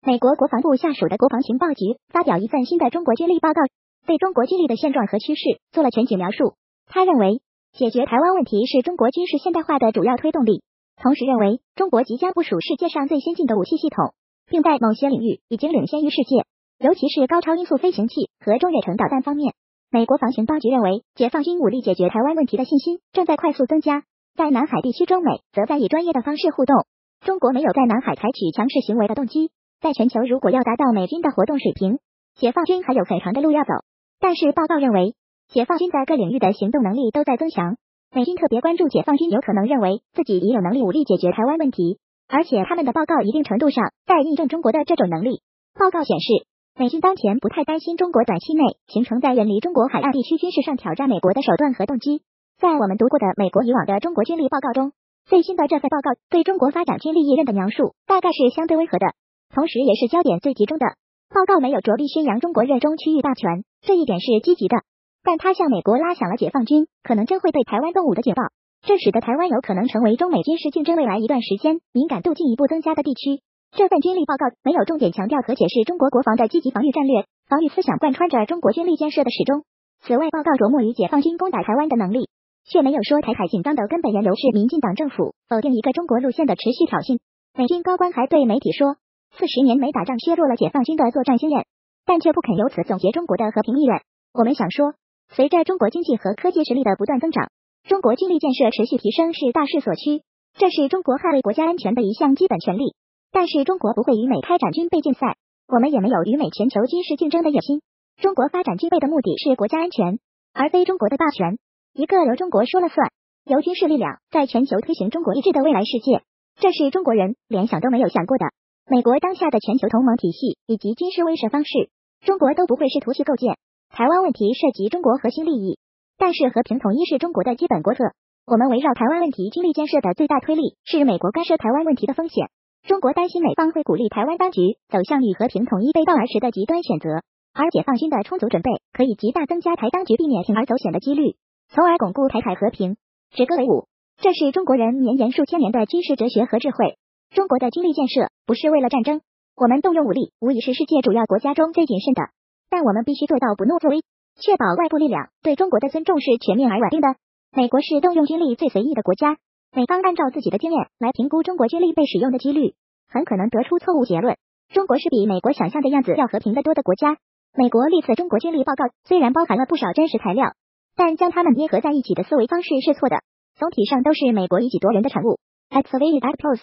美国国防部下属的国防情报局发表一份新的中国军力报告，对中国军力的现状和趋势做了全景描述。他认为，解决台湾问题是中国军事现代化的主要推动力，同时认为中国即将部署世界上最先进的武器系统，并在某些领域已经领先于世界，尤其是高超音速飞行器和中远程导弹方面。美国防情报局认为，解放军武力解决台湾问题的信心正在快速增加。在南海地区，中美则在以专业的方式互动，中国没有在南海采取强势行为的动机。在全球，如果要达到美军的活动水平，解放军还有很长的路要走。但是报告认为，解放军在各领域的行动能力都在增强。美军特别关注解放军有可能认为自己已有能力武力解决台湾问题，而且他们的报告一定程度上在印证中国的这种能力。报告显示，美军当前不太担心中国短期内形成在远离中国海岸地区军事上挑战美国的手段和动机。在我们读过的美国以往的中国军力报告中，最新的这份报告对中国发展军力一任的描述大概是相对温和的，同时也是焦点最集中的。报告没有着力宣扬中国热衷区域霸权，这一点是积极的，但它向美国拉响了解放军可能真会对台湾动武的警报，这使得台湾有可能成为中美军事竞争未来一段时间敏感度进一步增加的地区。这份军力报告没有重点强调和解释中国国防的积极防御战略，防御思想贯穿着中国军力建设的始终。此外，报告着墨于解放军攻打台湾的能力，却没有说台海紧张的根本源流是民进党政府否定一个中国路线的持续挑衅。美军高官还对媒体说，40年没打仗削弱了解放军的作战经验，但却不肯由此总结中国的和平意愿。我们想说，随着中国经济和科技实力的不断增长，中国军力建设持续提升是大势所趋，这是中国捍卫国家安全的一项基本权利。但是中国不会与美开展军备竞赛，我们也没有与美全球军事竞争的野心。中国发展军备的目的是国家安全，而非中国的霸权，一个由中国说了算，由军事力量在全球推行中国意志的未来世界，这是中国人连想都没有想过的。美国当下的全球同盟体系以及军事威慑方式，中国都不会试图去构建。台湾问题涉及中国核心利益，但是和平统一是中国的基本国策。我们围绕台湾问题军力建设的最大推力是美国干涉台湾问题的风险。中国担心美方会鼓励台湾当局走向与和平统一背道而驰的极端选择，而解放军的充足准备可以极大增加台当局避免铤而走险的几率，从而巩固台海和平。止戈为武，这是中国人绵延数千年的军事哲学和智慧。中国的军力建设不是为了战争，我们动用武力无疑是世界主要国家中最谨慎的，但我们必须做到不怒作威，确保外部力量对中国的尊重是全面而稳定的。美国是动用军力最随意的国家，美方按照自己的经验来评估中国军力被使用的几率，很可能得出错误结论。中国是比美国想象的样子要和平得多的国家。美国历次中国军力报告虽然包含了不少真实材料，但将它们捏合在一起的思维方式是错的，总体上都是美国以己夺人的产物。Activated at plus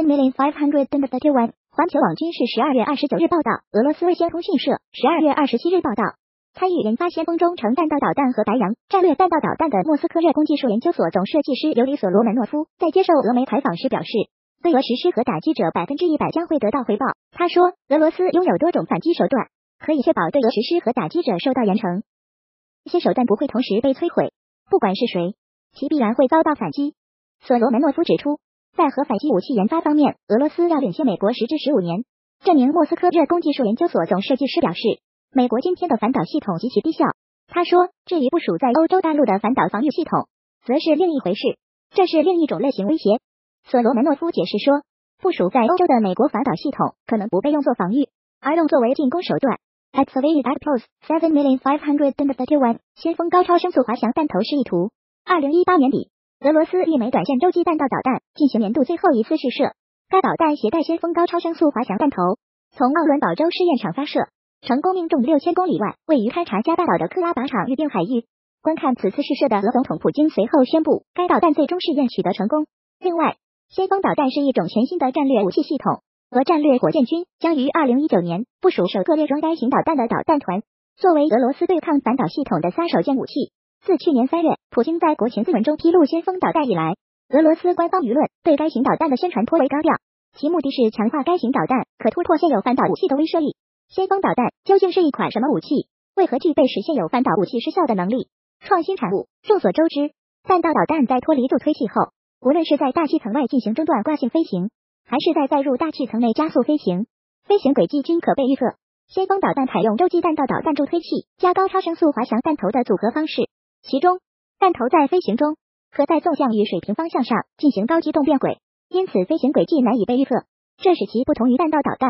7,531,000。环球网军事12月29日报道，俄罗斯卫星通讯社12月27日报道，参与研发先锋中程弹道导弹和白杨战略弹道导弹的莫斯科热工技术研究所总设计师尤里索罗门诺夫在接受俄媒采访时表示，对俄实施核打击者100%将会得到回报。他说，俄罗斯拥有多种反击手段，可以确保对俄实施核打击者受到严惩。这些手段不会同时被摧毁，不管是谁，其必然会遭到反击。索罗门诺夫指出，在核反击武器研发方面，俄罗斯要领先美国10至15年。这名莫斯科热工技术研究所总设计师表示，美国今天的反导系统极其低效。他说，至于部署在欧洲大陆的反导防御系统，则是另一回事，这是另一种类型威胁。索罗门诺夫解释说，部署在欧洲的美国反导系统可能不被用作防御，而用作为进攻手段。Activated at plus 7,531,000。先锋高超声速滑翔弹头示意图。2018年底，俄罗斯一枚短线洲际弹道导弹进行年度最后一次试射，该导弹携带先锋高超声速滑翔弹头，从奥伦堡州试验场发射，成功命中6000公里外位于堪察加半岛的克拉拔场预定海域。观看此次试射的俄总统普京随后宣布，该导弹最终试验取得成功。另外，先锋导弹是一种全新的战略武器系统，俄战略火箭军将于2019年部署首个列装该型导弹的导弹团，作为俄罗斯对抗反导系统的杀手锏武器。自去年3月普京在国情咨文中披露先锋导弹以来，俄罗斯官方舆论对该型导弹的宣传颇为高调，其目的是强化该型导弹可突破现有反导武器的威慑力。先锋导弹究竟是一款什么武器？为何具备使现有反导武器失效的能力？创新产物。众所周知，弹道导弹在脱离助推器后，无论是在大气层外进行中断挂性飞行，还是在载入大气层内加速飞行，飞行轨迹均可被预测。先锋导弹采用洲际弹道导弹助推器加高超声速滑翔弹头的组合方式，其中弹头在飞行中可在纵向与水平方向上进行高机动变轨，因此飞行轨迹难以被预测，这使其不同于弹道导弹。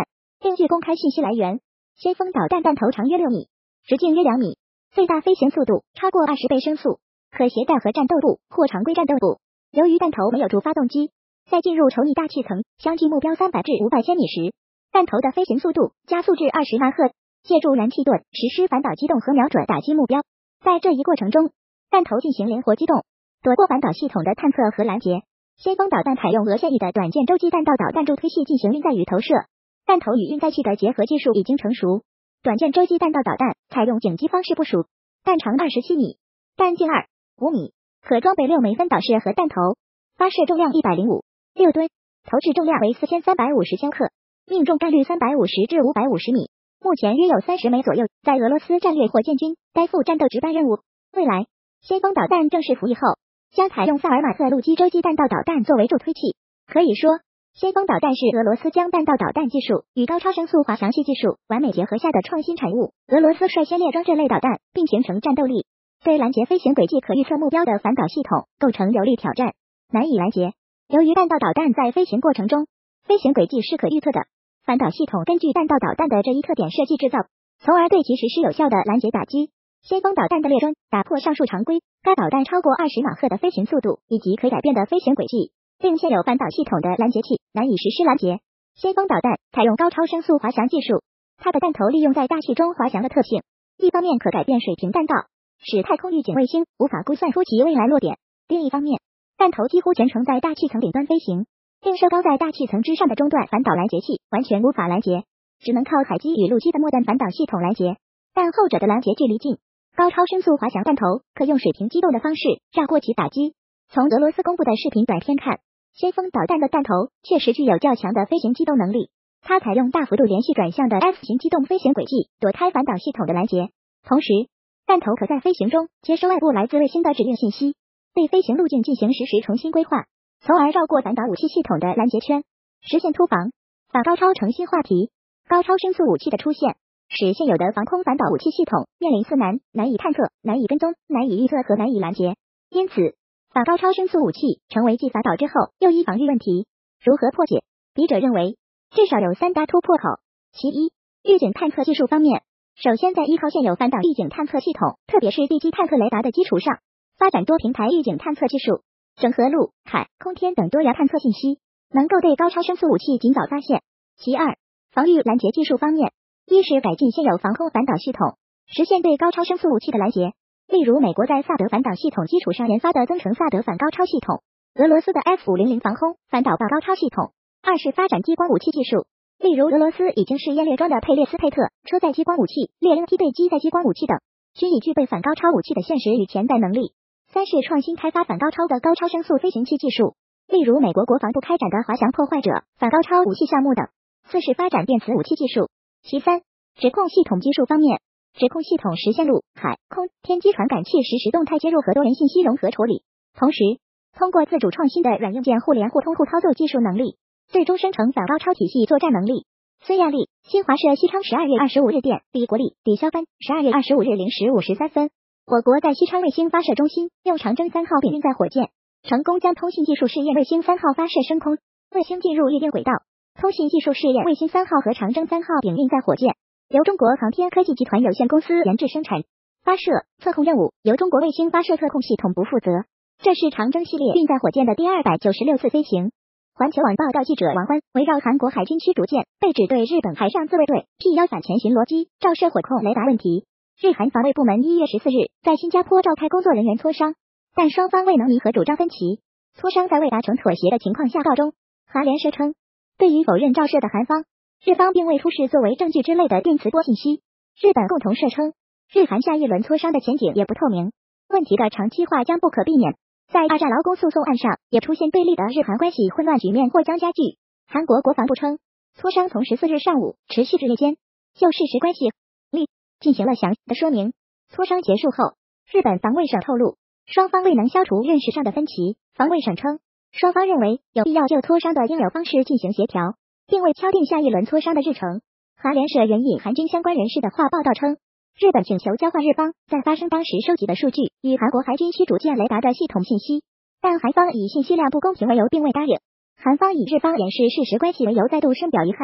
另据公开信息来源，先锋导弹弹头长约6米，直径约2米，最大飞行速度超过20倍声速，可携带核战斗部或常规战斗部。由于弹头没有主发动机，在进入稠密大气层相距目标300至500千米时，弹头的飞行速度加速至20马赫，借助燃气盾实施反导机动和瞄准打击目标。在这一过程中，弹头进行灵活机动，躲过反导系统的探测和拦截。先锋导弹采用俄现役的短舰洲际弹道导弹助推器进行运载与投射，弹头与运载器的结合技术已经成熟。短舰洲际弹道导弹采用颈击方式部署，弹长27米，弹径2.5米，可装备6枚分导式核弹头，发射重量105.6吨，投掷重量为4350千克，命中概率350至550米。目前约有30枚左右在俄罗斯战略火箭军担负战斗值班任务。未来，先锋导弹正式服役后，将采用萨尔马特陆基洲际弹道导弹作为助推器。可以说，先锋导弹是俄罗斯将弹道导弹技术与高超声速滑翔器技术完美结合下的创新产物。俄罗斯率先列装这类导弹，并形成战斗力，对拦截飞行轨迹可预测目标的反导系统构成有力挑战，难以拦截。由于弹道导弹在飞行过程中，飞行轨迹是可预测的，反导系统根据弹道导弹的这一特点设计制造，从而对其实施有效的拦截打击。先锋导弹的列装打破上述常规，该导弹超过20马赫的飞行速度以及可改变的飞行轨迹，并现有反导系统的拦截器，难以实施拦截。先锋导弹采用高超声速滑翔技术，它的弹头利用在大气中滑翔的特性，一方面可改变水平弹道，使太空预警卫星无法估算出其未来落点；另一方面，弹头几乎全程在大气层顶端飞行，并受高在大气层之上的中段反导拦截器完全无法拦截，只能靠海基与陆基的末段反导系统拦截，但后者的拦截距离近。高超声速滑翔弹头可用水平机动的方式绕过其打击。从俄罗斯公布的视频短片看，先锋导弹的弹头确实具有较强的飞行机动能力，它采用大幅度连续转向的 F 型机动飞行轨迹躲开反导系统的拦截，同时弹头可在飞行中接收外部来自卫星的指令信息，对飞行路径进行实时重新规划，从而绕过反导武器系统的拦截圈，实现突防。反高超成新话题，高超声速武器的出现使现有的防空反导武器系统面临4难：难以探测、难以跟踪、难以预测和难以拦截。因此，反高超声速武器成为继反导之后又一防御问题。如何破解？笔者认为，至少有3大突破口。其一，预警探测技术方面，首先在依靠现有反导预警探测系统，特别是地基探测雷达的基础上，发展多平台预警探测技术，整合陆、海、空天等多元探测信息，能够对高超声速武器尽早发现。其二，防御拦截技术方面，一是改进现有防空反导系统，实现对高超声速武器的拦截，例如美国在萨德反导系统基础上研发的增程萨德反高超系统，俄罗斯的 F500防空反导爆高超系统。二是发展激光武器技术，例如俄罗斯已经试验列装的佩列斯佩特车载激光武器、猎鹰梯队机载激光武器等，均已具备反高超武器的现实与潜在能力。三是创新开发反高超的高超声速飞行器技术，例如美国国防部开展的滑翔破坏者反高超武器项目等。四是发展电磁武器技术。其三，指控系统技术方面，指控系统实现陆、海、空、天基传感器实时动态接入和多人信息融合处理，同时通过自主创新的软硬件互联互通互操作技术能力，最终生成反高超体系作战能力。孙亚丽，新华社西昌12月25日电，李国立、李肖帆12月25日0时53分。我国在西昌卫星发射中心用长征3号丙运载火箭，成功将通信技术试验卫星3号发射升空，卫星进入预定轨道。通信技术试验卫星3号和长征3号丙运载火箭，由中国航天科技集团有限公司研制生产，发射、测控任务由中国卫星发射测控系统部负责。这是长征系列运载火箭的第296次飞行。环球网报道记者王欢围绕韩国海军驱逐舰被指对日本海上自卫队 P-1反潜巡逻机照射火控雷达问题，日韩防卫部门1月14日在新加坡召开工作人员磋商，但双方未能弥合主张分歧，磋商在未达成妥协的情况下告终。韩联社称，对于否认照射的韩方，日方并未出示作为证据之类的电磁波信息。日本共同社称，日韩下一轮磋商的前景也不透明，问题的长期化将不可避免。在二战劳工诉讼案上，也出现对立的日韩关系混乱局面或将加剧。韩国国防部称，磋商从14日上午持续至夜间，就事实关系进行了详细的说明。磋商结束后，日本防卫省透露，双方未能消除认识上的分歧。防卫省称，双方认为有必要就磋商的应有方式进行协调，并未敲定下一轮磋商的日程。韩联社援引韩军相关人士的话报道称，日本请求交换日方在发生当时收集的数据与韩国海军驱逐舰雷达的系统信息，但韩方以信息量不公平为由并未答应。韩方以日方掩饰事实关系为由再度深表遗憾。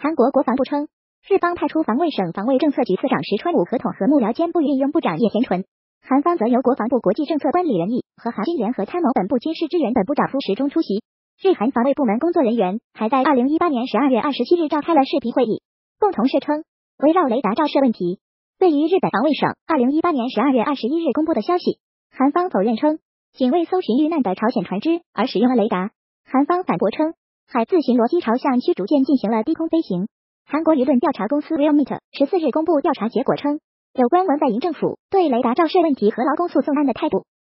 韩国国防部称，日方派出防卫省防卫政策局次长石川武和统合幕僚监部运用部长叶贤纯，韩方则由国防部国际政策官李仁义和韩军联合参谋本部军事支援本部长夫石中出席。日韩防卫部门工作人员还在2018年12月27日召开了视频会议，共同声称，围绕雷达照射问题，对于日本防卫省2018年12月21日公布的消息，韩方否认称，仅为搜寻遇难的朝鲜船只而使用了雷达。韩方反驳称，海自巡逻机朝向驱逐舰进行了低空飞行。韩国舆论调查公司 Realmeet 14日公布调查结果称，有关文在寅政府对雷达照射问题和劳工诉讼案的态度